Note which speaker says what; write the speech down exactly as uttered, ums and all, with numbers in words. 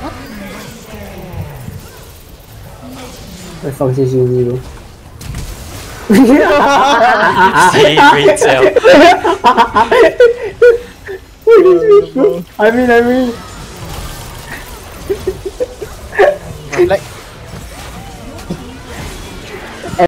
Speaker 1: 会放弃信息吗？
Speaker 2: Save retail.
Speaker 1: I mean, I mean.
Speaker 3: Like